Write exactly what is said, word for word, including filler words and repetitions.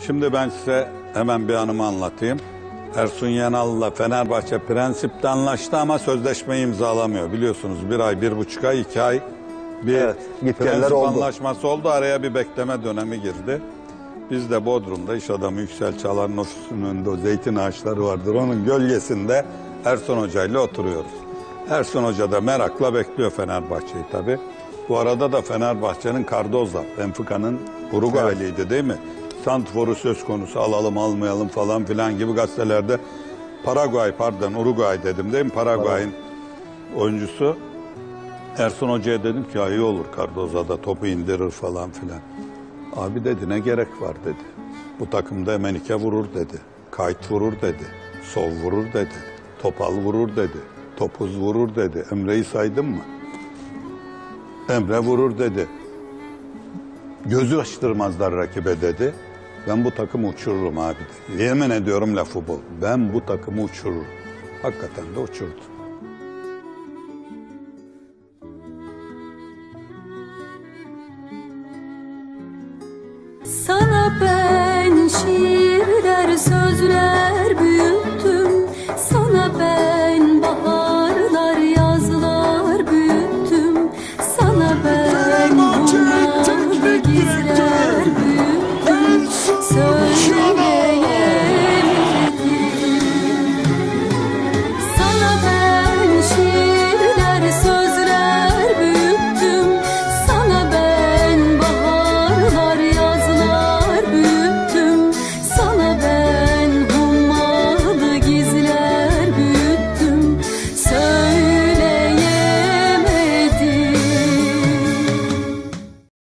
Şimdi ben size hemen bir anımı anlatayım. Ersun Yanal'la Fenerbahçe prensipte anlaştı ama sözleşmeyi imzalamıyor. Biliyorsunuz bir ay, bir buçuk ay, iki ay bir Evet, prensip oldu. anlaşması oldu. Araya bir bekleme dönemi girdi. Biz de Bodrum'da iş adamı Yüksel Çağlar'ın ofisinin önünde o zeytin ağaçları vardır. Onun gölgesinde Ersun Hoca ile oturuyoruz. Ersun Hoca da merakla bekliyor Fenerbahçe'yi tabii. Bu arada da Fenerbahçe'nin Cardozo, Benfica'nın Uruguaylıydı değil mi? Santrfor'u söz konusu, alalım almayalım falan filan gibi gazetelerde Paraguay pardon Uruguay dedim değil mi? Paraguay'ın oyuncusu. Ersun Hoca'ya dedim ki ya iyi olur Cardozo'da topu indirir falan filan. Abi dedi ne gerek var dedi. Bu takımda Menike vurur dedi. Kayıt vurur dedi. Sov vurur dedi. Topal vurur dedi. Topuz vurur dedi. Emre'yi saydın mı? Emre vurur dedi. Gözü açtırmazlar rakibe dedi. Ben bu takımı uçururum abi dedi. Yemin ediyorum lafı bu. Ben bu takımı uçururum. Hakikaten de uçurdu. Sana